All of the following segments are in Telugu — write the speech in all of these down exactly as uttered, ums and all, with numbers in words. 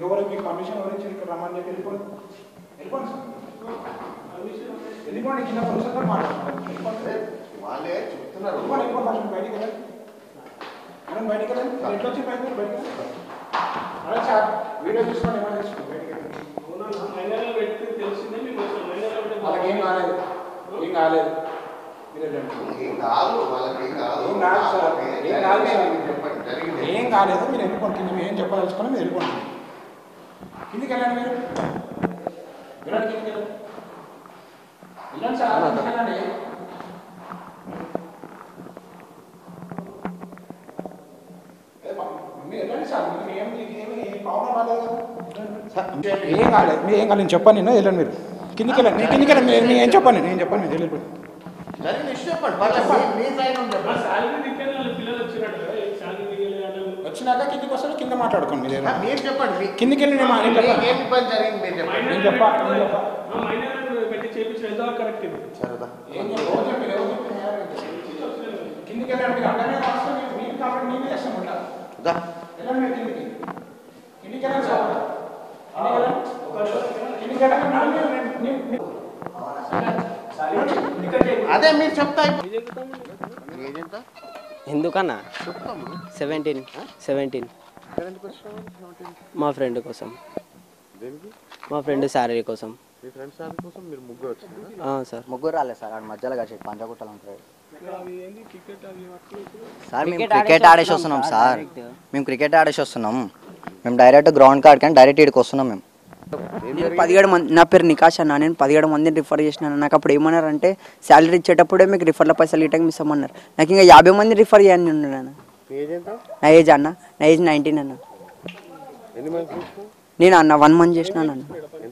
ఎవరు మీకు పర్మిషన్ ఎవరు ఇచ్చారు ఇక్కడ రమ్మని చెప్పి వెళ్ళిపోండి వెళ్ళిపోండి సార్ వెళ్ళిపోండి చిన్న పర్మిషన్ కూడా మాట్లాడుతున్నారు వాళ్ళే చెప్తున్నారు వెళ్ళిపోండి వెళ్ళిపోండి ఫస్ట్ బయటికి వెళ్ళండి మేడం బయటికి వెళ్ళండి ఎట్లా వచ్చి బయట బయటికి అదే సార్ వీడియో తీసుకోండి ఏమైనా తీసుకోండి బయటికి వాళ్ళకి ఏం కాలేదు ఏం కాలేదు ఏం కాదు వాళ్ళకి ఏం కాదు ఏం కాదు సార్ ఏం కాదు సార్ ఏం కాలేదు మీరు వెళ్ళిపోండి కింద మీరు ఏం చెప్పదలుచుకొని మీరు వెళ్ళిపోండి కిందికి వెళ్ళండి మీరు వెళ్ళండి కిందికి వెళ్ళండి వెళ్ళండి సార్ వెళ్ళండి మీరు వెళ్ళండి సార్ మీకు ఏం ఏమి ప్రాబ్లం రాలేదు కదా ఏం కాలేదు మీరు ఏం కాలేదు చెప్పండి నేను వెళ్ళండి మీరు కిందికి వెళ్ళండి నేను కిందికి వెళ్ళండి మీరు ఏం చెప్పండి నేను చెప్పండి మీరు వెళ్ళిపోండి వచ్చినాక కిందికి వస్తాను కింద మాట్లాడుకోండి మీరు చెప్పండి కిందికి వెళ్ళి నేను చెప్పాలి కిందికి వెళ్ళండి మీరు అక్కడనే వస్తే మీరు కాబట్టి నేనే చేస్తాను వెళ్ళండి మీరు కిందికి కిందికి వెళ్ళండి సార్ కిందికి వెళ్ళండి అదే మీరు చెప్తా ఎందుకన్నా సెవెంటీన్ సెవెంటీన్ మా ఫ్రెండ్ కోసం మా ఫ్రెండ్ శారీ కోసం సార్ ముగ్గురు రాలేదు సార్ ఆడ మధ్యలో కలిసి పంచగుట్టలు ఉంటారు సార్ మేము క్రికెట్ ఆడేసి వస్తున్నాం సార్ మేము క్రికెట్ ఆడేసి వస్తున్నాం మేము డైరెక్ట్ గ్రౌండ్ కాడికి కానీ డైరెక్ట్ ఇక్కడికి వస్తున్నాం మేము నేను పదిహేడు మంది నా పేరు నికాష్ అన్న నేను పదిహేడు మందిని రిఫర్ చేసినాను నాకు అప్పుడు ఏమన్నారు అంటే శాలరీ ఇచ్చేటప్పుడే మీకు రిఫర్ల పైసలు ఇటాక మిస్ అమ్మన్నారు నాకు ఇంకా యాభై మంది రిఫర్ చేయని ఉన్నాను నా ఏజ్ అన్న నా ఏజ్ నైన్టీన్ అన్న నేను అన్న వన్ మంత్ చేసినాను అన్న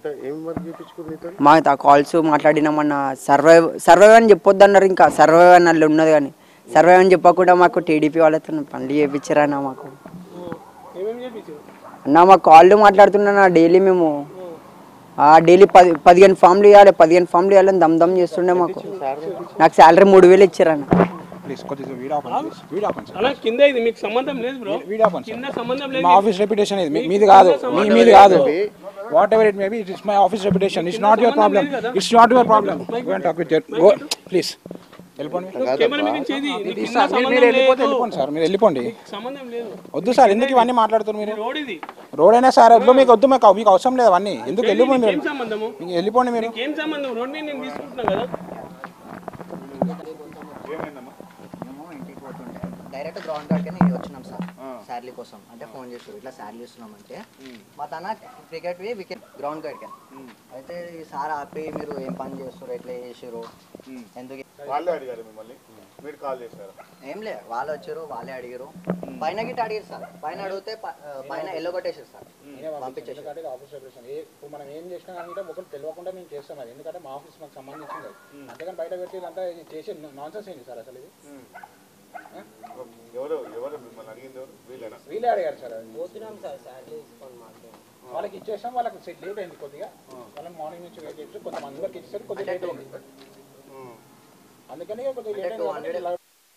మా కాల్స్ మాట్లాడినామన్న సర్వైవ్ సర్వైవ్ అని చెప్పొద్దు అన్నారు ఇంకా సర్వైవ్ అని వాళ్ళు ఉన్నది కానీ సర్వైవ్ అని చెప్పకుండా మాకు టీడీపీ వాళ్ళతో పనులు చేయించారన్న మాకు అన్న మా కాళ్ళు మాట్లాడుతున్నా డైలీ మేము డైలీ పది పదిహేను ఫామ్లు ఇవ్వాలి పదిహేను ఫామ్లు ఇవ్వాలని దమ్ దమ్ చేస్తుండే మాకు నాకు శాలరీ మూడు వేలు ఇచ్చారన్న మా ఆఫీస్ రెప్యుటేషన్ ఇది మీది కాదు మీ మీది కాదు whatever it may be it is my office reputation it's not your problem it's not your problem go and talk with go please వెళ్ళిపోండి సార్ మీరు వెళ్ళిపోండి వద్దు సార్ ఎందుకు ఇవన్నీ మాట్లాడుతున్నారు మీరు రోడ్ అయినా సార్ వద్దు మీకు వద్దు మీకు మీకు అవసరం లేదు అవన్నీ ఎందుకు వెళ్ళిపోండి మీరు వెళ్ళిపోండి మీరు డైరెక్ట్ గ్రౌండ్ కాడికి వచ్చినాం సార్ శాలరీ కోసం అంటే ఫోన్ చేస్తారు ఇట్లా శాలరీ ఇస్తున్నాం అంటే మా తన క్రికెట్ వికెట్ గ్రౌండ్ కాడికి అయితే ఈ సార్ ఆపి మీరు ఏం పని చేస్తారు ఎట్లా చేసారు ఎందుకు ఏం లే వాళ్ళు వచ్చారు వాళ్ళే అడిగారు పైన గిట్ట అడిగారు సార్ పైన అడిగితే పైన ఎల్లో కొట్టేసారు సార్ పంపించేసి మనం ఏం చేసినా అంటే ఒకటి తెలియకుండా మేము చేస్తాం అది ఎందుకంటే మా ఆఫీస్ మాకు సంబంధించింది అంతేగాని బయట పెట్టి అంతా చేసి నాన్ సెన్స్ ఏంటి సార్ అసలు ఇది వీళ్ళే అడిగారు సార్ వాళ్ళకి ఇచ్చేసాం వాళ్ళకి లేట్ అయింది కొద్దిగా వాళ్ళని మార్నింగ్ నుంచి వెయిట్ చేసి కొంతమంది వరకు ఇచ్చేసరికి కొద్దిగా లేట్ అయింది అందుకని కొద్దిగా లేట్ అయింది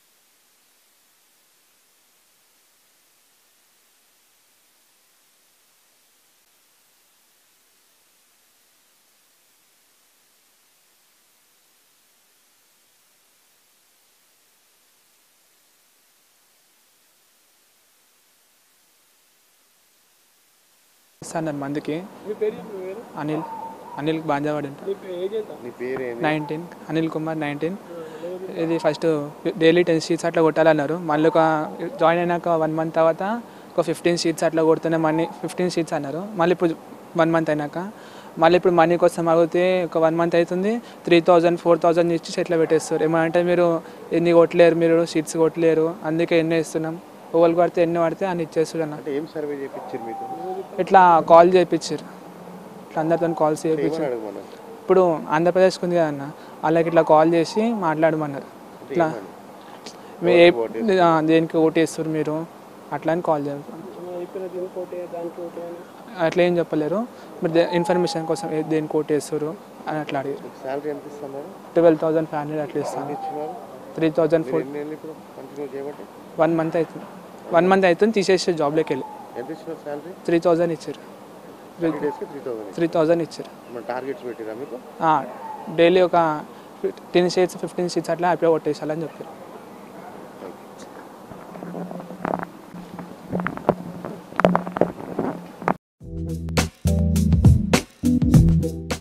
సార్ నన్ను మందికి అనిల్ అనిల్ బాంజావాడి నైన్టీన్ అనిల్ కుమార్ నైన్టీన్ ఇది ఫస్ట్ డైలీ టెన్ షీట్స్ అట్లా కొట్టాలన్నారు మళ్ళీ ఒక జాయిన్ అయినాక వన్ మంత్ తర్వాత ఒక ఫిఫ్టీన్ షీట్స్ అట్లా కొడుతూనే మనీ ఫిఫ్టీన్ షీట్స్ అన్నారు మళ్ళీ ఇప్పుడు వన్ మంత్ అయినాక మళ్ళీ ఇప్పుడు మనీ కోసం అడిగితే ఒక వన్ మంత్ అవుతుంది త్రీ థౌజండ్ ఫోర్ థౌజండ్ ఇచ్చి సెట్లో పెట్టేస్తారు ఏమంటే మీరు ఎన్ని కొట్టలేరు మీరు షీట్స్ కొట్టలేరు అందుకే ఎన్ని ఇస్తున్నాం ఓవల్ పడితే ఎన్ని పడితే అని ఇచ్చేస్తారు అన్న ఇట్లా కాల్ చేయించారు ఇట్లా అందరితో కాల్స్ చేయించారు ఇప్పుడు ఆంధ్రప్రదేశ్కి ఉంది కదా అన్న వాళ్ళకి ఇట్లా కాల్ చేసి మాట్లాడమన్నారు ఇట్లా దేనికి ఓటేస్తారు మీరు అట్లా అని కాల్ చేస్తారు అట్లా ఏం చెప్పలేరు మీరు ఇన్ఫర్మేషన్ కోసం దేనికి ఓటేస్తారు అని అట్లా అడిగారు ట్వెల్వ్ థౌసండ్ ఫైవ్ హండ్రెడ్ అట్లా ఇస్తాను three thousand four one month అవుతుంది వన్ మంత్ అవుతుంది తీసేసి జాబ్లోకి వెళ్ళి త్రీ థౌజండ్ ఇచ్చారు త్రీ థౌజండ్ ఇచ్చారు. టార్గెట్స్ పెట్టిరా మీకు? డైలీ ఒక టెన్ షీట్స్ ఫిఫ్టీన్ షీట్స్ అట్లా అయిపోయి కొట్టేసాలని చెప్పారు.